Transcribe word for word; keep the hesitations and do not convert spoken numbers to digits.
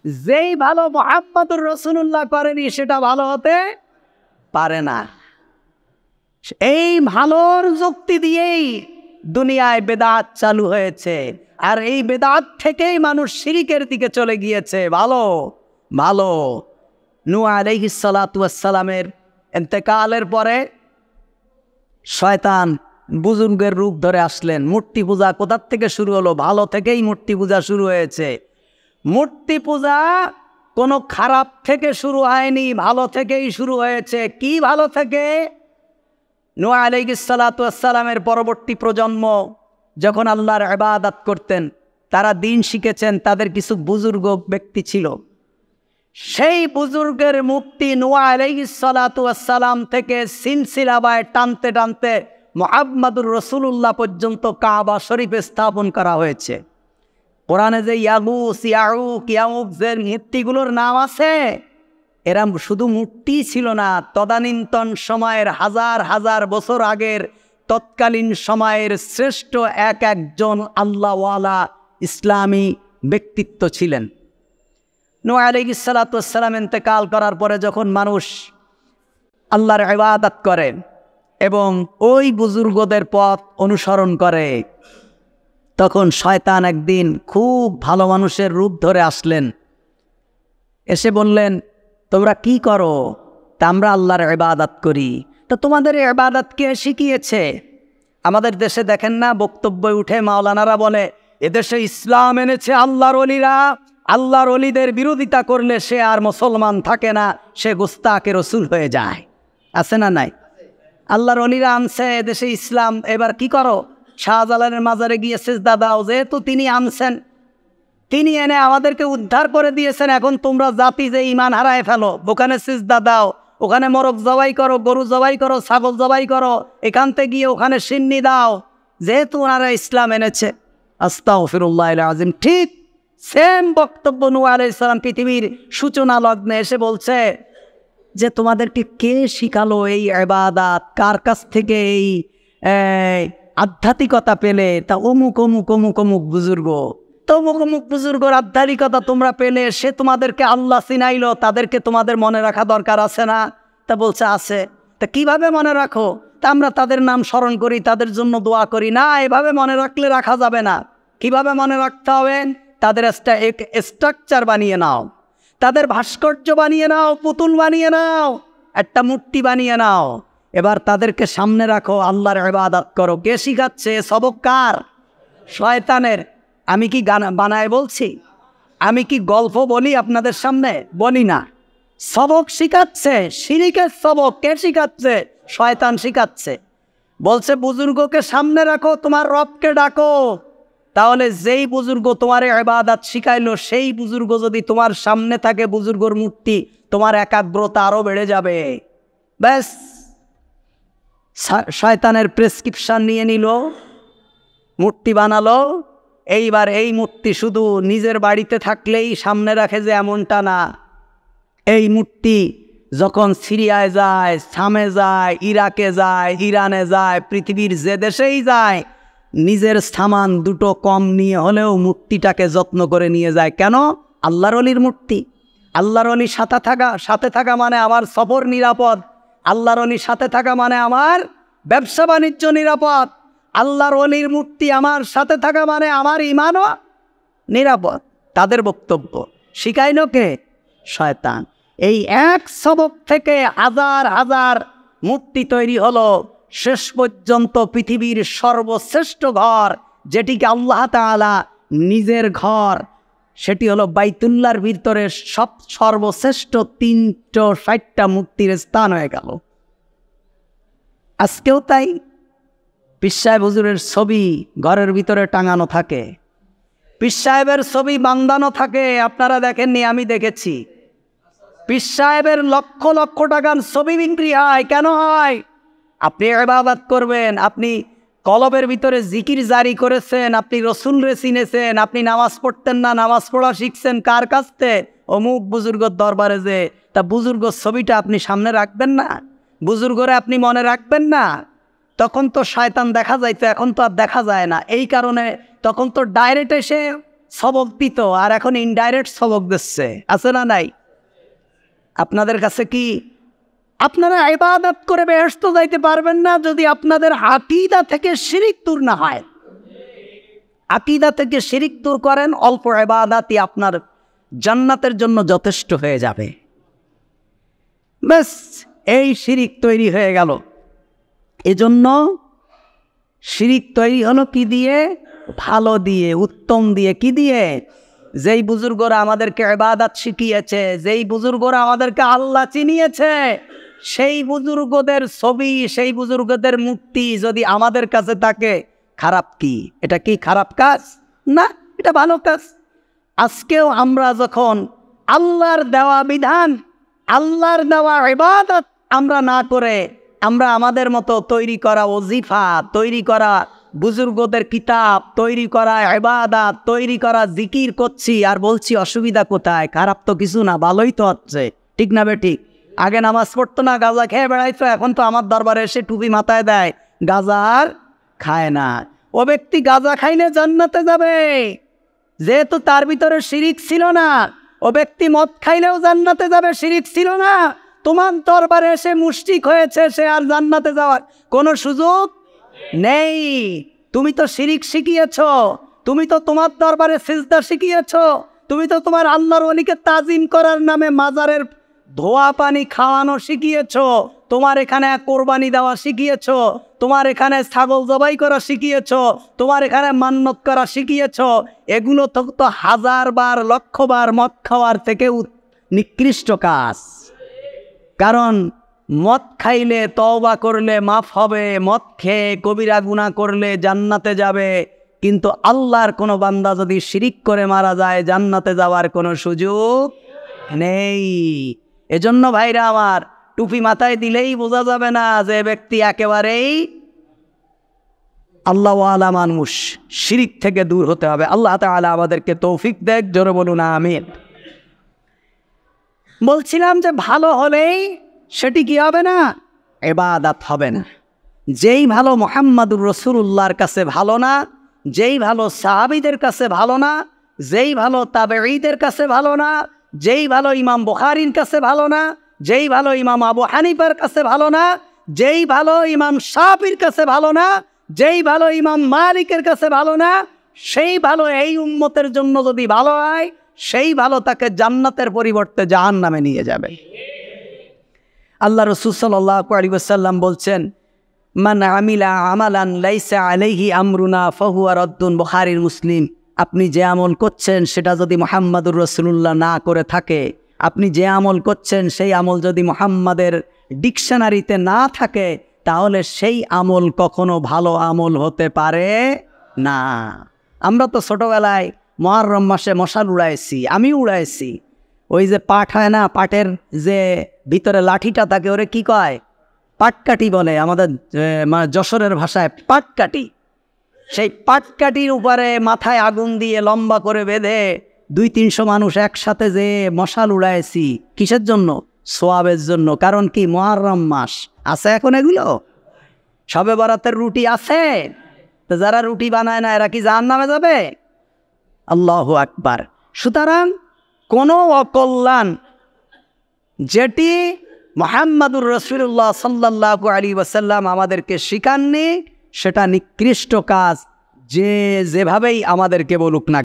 যেই ভালো মুহাম্মদুর রাসূলুল্লাহ করেনি সেটা ভালো হতে পারে না। এই ভালোর যুক্তি দিয়েই দুনিয়ায় বেদাত চালু হয়েছে, আর এই বেদাত থেকেই মানুষ শিরিকের দিকে চলে গিয়েছে। ভালো ভালো নূহ আলাইহিস সালাতু ওয়াস সালামের ইন্তেকালের পরে শয়তান বুজুর্গের রূপ ধরে আসলেন। মূর্তি পূজা কোথার থেকে শুরু হলো? ভালো থেকেই মূর্তি পূজা শুরু হয়েছে। মূর্তি পূজা কোনো খারাপ থেকে শুরু হয়নি, ভালো থেকেই শুরু হয়েছে। কি ভালো থেকে? নূহ আলাইহিস সালাতু ওয়াস সালামের পরবর্তী প্রজন্ম যখন আল্লাহর ইবাদত করতেন, তারা দিন শিখেছেন, তাদের কিছু বুজুর্গ ব্যক্তি ছিল। সেই বুজুর্গের মূর্তি নূহ আলাইহিস সালাতু ওয়াস সালাম থেকে সিলসিলাবায় টানতে টানতে মুহাম্মদুর রাসূলুল্লাহ পর্যন্ত কাবা শরীফে স্থাপন করা হয়েছে। কোরআনে যে ইয়াগুস, ইয়াউক, ইয়াউকজের মূর্তিগুলোর নাম আছে, এরা শুধু মূর্তি ছিল না, তদানীন্তন সময়ের হাজার হাজার বছর আগের তৎকালীন সময়ের শ্রেষ্ঠ এক একজন আল্লাহওয়ালা ইসলামী ব্যক্তিত্ব ছিলেন। নূহ আলাইহিস সালাতু ওয়াস সালাম ইন্তেকাল করার পরে যখন মানুষ আল্লাহর ইবাদত করে এবং ওই বুজুর্গদের পথ অনুসরণ করে, তখন শয়তান একদিন খুব ভালো মানুষের রূপ ধরে আসলেন। এসে বললেন, তোমরা কি করো? তা আমরা আল্লাহর ইবাদত করি। তো তোমাদের এই ইবাদত কে শিখিয়েছে? আমাদের দেশে দেখেন না, বক্তব্য উঠে মাওলানারা বলে এদেশে ইসলাম এনেছে আল্লাহর ওলিরা, আল্লাহর ওলিদের বিরোধিতা করলে সে আর মুসলমান থাকে না, সে গুস্তাকে রসুল হয়ে যায়। আছে না নাই? আল্লাহর ওলিরা আনছে এদেশে ইসলাম, এবার কি করো? শাহজালালের মাজারে গিয়ে সিজদা দাও। যেহেতু তিনি আনছেন, তিনি এনে আমাদেরকে উদ্ধার করে দিয়েছেন, এখন তোমরা জাতি যে ইমান হারায় ফেলো, ওখানে সিজদা দাও, ওখানে মোরগ জবাই করো, গরু জবাই করো, ছাগল জবাই করো, এখান থেকে গিয়ে ওখানে সিন্নি দাও, যেহেতু ওনারা ইসলাম এনেছে। আস্তাগফিরুল্লাহিল আযীম। ঠিক সেম বক্তব্য নূহ আলাইহিস সালাম পৃথিবীর সূচনা লগ্নে এসে বলছে যে তোমাদেরকে কে শিখালো এই ইবাদত? কার কাছ থেকে এই আধ্যাত্মিকতা পেলে? তা অমুক অমুক অমুক অমুক বুজুর্গ। তো অমুক অমুক বুজুর্গর আধ্যাত্মিকতা তোমরা পেলে, সে তোমাদেরকে আল্লাহ চিনাইলো, তাদেরকে তোমাদের মনে রাখা দরকার আছে না? তা বলছে আছে। তা কিভাবে মনে রাখো? তা আমরা তাদের নাম স্মরণ করি, তাদের জন্য দোয়া করি। না, এভাবে মনে রাখলে রাখা যাবে না। কিভাবে মনে রাখতে হবে? তাদের একটা এক স্ট্রাকচার বানিয়ে নাও, তাদের ভাস্কর্য বানিয়ে নাও, পুতুল বানিয়ে নাও, একটা মূর্তি বানিয়ে নাও। এবার তাদেরকে সামনে রাখো, আল্লাহর ইবাদত করো। কে শিখাচ্ছে? সবক কার? শয়তানের। আমি কি গান বানায় বলছি? আমি কি গল্প বলি আপনাদের সামনে? বলি না। সবক শিখাচ্ছে, শিরিকের সবক। কে শিখাচ্ছে? শয়তান শিখাচ্ছে। বলছে বুজুর্গকে সামনে রাখো, তোমার রবকে ডাকো। তাহলে যেই বুজুর্গ তোমার ইবাদত শিখাইলো, সেই বুজুর্গ যদি তোমার সামনে থাকে, বুজুর্গর মূর্তি, তোমার একাগ্রতা আরো বেড়ে যাবে। ব্যাস, শয়তানের প্রেসক্রিপশন নিয়ে নিল, মূর্তি বানালো। এইবার এই মূর্তি শুধু নিজের বাড়িতে থাকলেই সামনে রাখে যে এমনটা না। এই মূর্তি যখন সিরিয়ায় যায়, শামে যায়, ইরাকে যায়, ইরানে যায়, পৃথিবীর যে দেশেই যায়, নিজের সামান দুটো কম নিয়ে হলেও মূর্তিটাকে যত্ন করে নিয়ে যায়। কেন? আল্লাহর ওলির মূর্তি। আল্লাহর ওলির সাথে থাকা সাথে থাকা মানে আমার সফর নিরাপদ। আল্লাহর ওলির সাথে থাকা মানে আমার ব্যবসা বাণিজ্য নিরাপদ। আল্লাহর ওলির মূর্তি আমার সাথে থাকা মানে আমার ইমানও নিরাপদ। তাদের বক্তব্য শিখাইল কে? শয়তান। এই এক সবক থেকে হাজার হাজার মূর্তি তৈরি হলো। শেষ পর্যন্ত পৃথিবীর সর্বশ্রেষ্ঠ ঘর, যেটিকে আল্লাহ তাআলা নিজের ঘর, সেটি হলো বাইতুল্লাহর ভিতরে সব সর্বশ্রেষ্ঠ তিনশো ষাটটা মূর্তির স্থান হয়ে গেল। আজকেও তাই। পীর সাহেব হুজুরের ছবি ঘরের ভিতরে টাঙানো থাকে, পীর সাহেবের ছবি বাঁধানো থাকে। আপনারা দেখেননি? আমি দেখেছি। পীর সাহেবের লক্ষ লক্ষ টাকার ছবি বিক্রি হয়। কেন হয়? আপনি ইবাদত করবেন, আপনি কলবের ভিতরে জিকির জারি করেছেন, আপনি রসুলরে চিনেছেন, আপনি নামাজ পড়তেন না, নামাজ পড়া শিখছেন কার কাছ থেকে? অমুক বুজুর্গর দরবারে যে। তা বুজুর্গর ছবিটা আপনি সামনে রাখবেন না? বুজুর্গরে আপনি মনে রাখবেন না? তখন তো শয়তান দেখা যাইতো, এখন তো আর দেখা যায় না। এই কারণে তখন তো ডাইরেক্ট এসে সবক দিত, আর এখন ইনডাইরেক্ট সবক দিচ্ছে, আছে না নাই? আপনাদের কাছে কি আপনারা ইবাদত করে বেহেশত যাইতে পারবেন না যদি আপনাদের আকীদা থেকে শিরক দূর না হয়? আকীদা থেকে শিরক দূর করেন, অল্প ইবাদতই আপনার জান্নাতের জন্য যথেষ্ট হয়ে যাবে। ব্যাস, এই শিরক তৈরি হয়ে গেল। এজন্য শিরক তৈরি হলো কি দিয়ে? ভালো দিয়ে, উত্তম দিয়ে। কি দিয়ে? যেই বুজুর্গরা আমাদেরকে ইবাদত শিখিয়েছে, যেই বুজুর্গরা আমাদেরকে আল্লাহ চিনিয়েছে, সেই বুজুর্গদের ছবি, সেই বুজুর্গদের মূর্তি যদি আমাদের কাছে থাকে, খারাপ কি? এটা কি খারাপ কাজ? না, এটা ভালো কাজ। আজকেও আমরা যখন আল্লাহর দেওয়া বিধান, আল্লাহর দেওয়া ইবাদত আমরা না করে আমরা আমাদের মতো তৈরি করা ওজিফা, তৈরি করা বুজুর্গদের কিতাব, তৈরি করা ইবাদত, তৈরি করা জিকির করছি, আর বলছি অসুবিধা কোথায়? খারাপ তো কিছু না, ভালোই তো হচ্ছে। ঠিক না বেঠিক? আগে নামাজ পড়তো না, গাঁজা খেয়ে বেড়াইতো, এখন তো আমার দরবারে এসে টুপি মাথায় দেয়, গাঁজা আর খায় না। ও ব্যক্তি গাঁজা খাইলে জান্নাতে যাবে, যেহেতু তার ভিতরে শিরিক ছিল না। ও ব্যক্তি মদ খাইলেও জান্নাতে যাবে, শিরিক ছিল না। তোমার দরবারে এসে মুশরিক হয়েছে, সে আর জান্নাতে যাওয়ার কোনো সুযোগ নেই। তুমি তো শিরিক শিখিয়েছ, তুমি তো তোমার দরবারে সিজদা শিখিয়েছ, তুমি তো তোমার আল্লাহর ওলিকে তাজিম করার নামে মাজারের ধোয়া পানি খাওয়ানো শিখিয়েছ, তোমার এখানে কোরবানি দেওয়া শিখিয়েছ, তোমার এখানে ছাগল জবাই করা শিখিয়েছ, তোমার এখানে মান্নত করা শিখিয়েছ। এগুলো তো তো হাজার বার লক্ষ বার মদ খাওয়ার থেকে নিকৃষ্ট কাজ। কারণ মদ খাইলে তওবা করলে মাফ হবে, মদ খেয়ে কবিরা গুনাহ করলে জান্নাতে যাবে, কিন্তু আল্লাহর কোনো বান্দা যদি শিরিক করে মারা যায়, জান্নাতে যাওয়ার কোনো সুযোগ নেই। এজন্য ভাইরা আমার, টুপি মাথায় দিলেই বোঝা যাবে না যে ব্যক্তি একেবারেই আল্লাহওয়ালা মানুষ। শিরিক থেকে দূর হতে হবে। আল্লাহ তাআলা আমাদেরকে তৌফিক দেখ, জোরে বলুন আমিন। বলছিলাম যে ভালো হলেই সেটি কি হবে না? ইবাদত হবে না। যেই ভালো মুহাম্মাদুর রাসূলুল্লাহর কাছে ভালো না, যেই ভালো সাহাবীদের কাছে ভালো না, যেই ভালো তাবেঈদের কাছে ভালো না, যেই ভালো ইমাম বুখারীর কাছে ভালো না, যেই ভালো ইমাম আবু হানিফার কাছে ভালো না, যেই ভালো ইমাম শাফির কাছে ভালো না, যেই ভালো ইমাম মালিকের কাছে ভালো না, সেই ভালো এই উম্মতের জন্য যদি ভালো হয়, সেই ভালো তাকে জান্নাতের পরিবর্তে জাহান্নামে নিয়ে যাবে। আল্লাহ রাসূল সাল্লাল্লাহু আলাইহি ওয়াসাল্লাম বলছেন, মান আমিলা আমালান লাইসা আলাইহি আমরুনা ফাহুয়া রাদ্দুন। বুখারীর, মুসলিম। আপনি যে আমল করছেন সেটা যদি মুহাম্মাদুর রাসূলুল্লাহ না করে থাকে, আপনি যে আমল করছেন সেই আমল যদি মুহাম্মাদের ডিকশনারিতে না থাকে, তাহলে সেই আমল কখনো ভালো আমল হতে পারে না। আমরা তো ছোটবেলায় মুহররম মাসে মশাল উড়াইছি, আমি উড়াইছি। ওই যে পাট হয় না, পাটের যে ভিতরে লাঠিটা থাকে, ওরে কি কয়? পাটকাঠি বলে আমাদের যশোরের ভাষায়, পাটকাঠি। সেই পাটকাঠির উপরে মাথায় আগুন দিয়ে লম্বা করে বেঁধে দুই তিনশো মানুষ একসাথে যে মশাল উড়াইছি। কিসের জন্য? সোয়াবের জন্য। কারণ কি? মুহররম মাস আছে এখন। এগুলো শবে বরাতের রুটি আছে, তো যারা রুটি বানায় না এরা কি জাহান্নামে যাবে? আল্লাহু আকবার। সুতরাং কোনো অকল্যাণ যেটি মুহাম্মাদুর রাসূলুল্লাহ সাল্লাল্লাহু আলাইহি ওয়াসাল্লাম আমাদেরকে শিখাননি, সেটা নিকৃষ্ট কাজ, যে যেভাবেই আমাদেরকে বলুক না।